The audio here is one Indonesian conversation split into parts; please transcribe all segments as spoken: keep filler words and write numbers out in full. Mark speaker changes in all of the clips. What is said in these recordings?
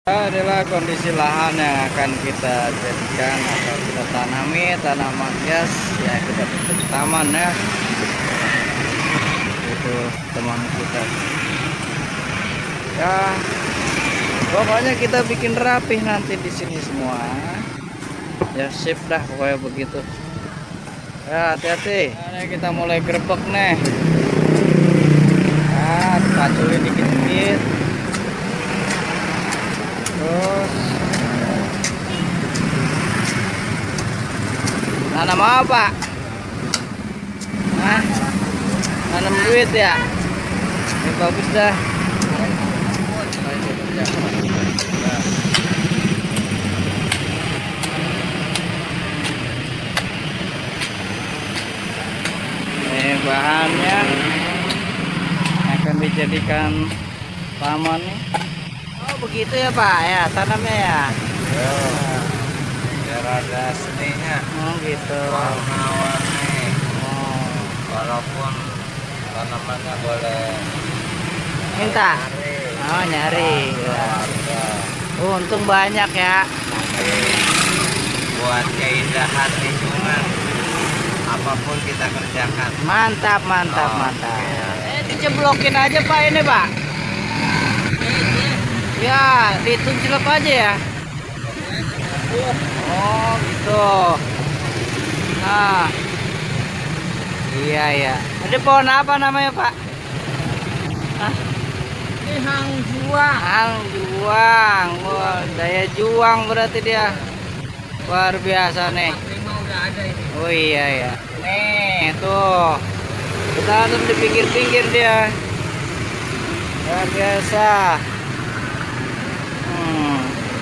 Speaker 1: Adalah kondisi lahan yang akan kita jadikan atau kita tanami tanaman hias ya, kita bentuk taman ya. Itu teman kita ya, pokoknya kita bikin rapih nanti di sini semua ya, sip dah pokoknya begitu ya. Hati-hati, nah, kita mulai gerbek nih ya, dipaculin dikit-dikit. Terus nanam apa? Nah, nanam duit ya. Ini bagus dah. Ini bahannya akan dijadikan taman nih. Begitu ya Pak ya, tanamnya ya.
Speaker 2: Yo, biar ada seninya.
Speaker 1: Oh gitu.
Speaker 2: Warna-warni.
Speaker 1: Oh.
Speaker 2: Walaupun tanamannya boleh
Speaker 1: Minta.
Speaker 2: nyari.
Speaker 1: Oh nyari. Ya.
Speaker 2: Warga.
Speaker 1: Oh, untung banyak ya.
Speaker 2: Tapi buat keindahan lingkungan, apapun kita kerjakan.
Speaker 1: Mantap, mantap,
Speaker 2: Oh,
Speaker 1: mantap.
Speaker 2: iya.
Speaker 1: Eh diceblokin aja Pak ini Pak. Ya, ditunjuk aja ya. Oh, gitu. Nah. Iya, ya. Ini pohon apa namanya, Pak? Hah?
Speaker 2: Ini hang juang.
Speaker 1: Hang juang. Wah, daya juang berarti dia. Luar biasa nih.
Speaker 2: Lima udah ada ini.
Speaker 1: Oh iya ya. Nih, tuh. Kita harus di pinggir-pinggir dia. Luar biasa. Hmm.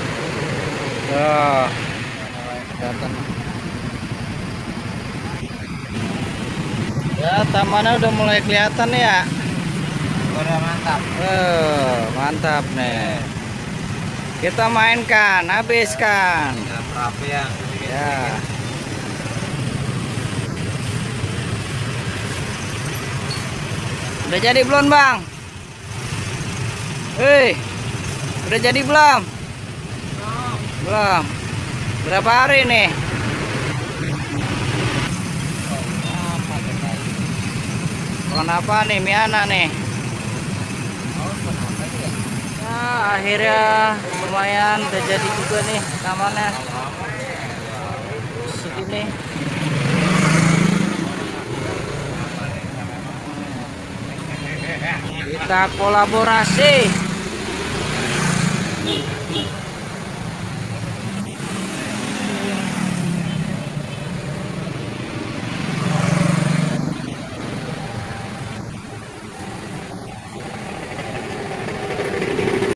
Speaker 1: Tuh. Kelihatan. Ya, tamannya udah mulai kelihatan ya.
Speaker 2: Udah mantap.
Speaker 1: Eh, mantap nih. Kita mainkan, habiskan.
Speaker 2: Udah rapi ya.
Speaker 1: Ya. Udah jadi belum, Bang? Hei. Udah jadi belum? Belum. Berapa hari nih? Pohon apa nih? Miana nih. Ya, akhirnya lumayan udah jadi juga nih tamannya. Segini. Kita kolaborasi.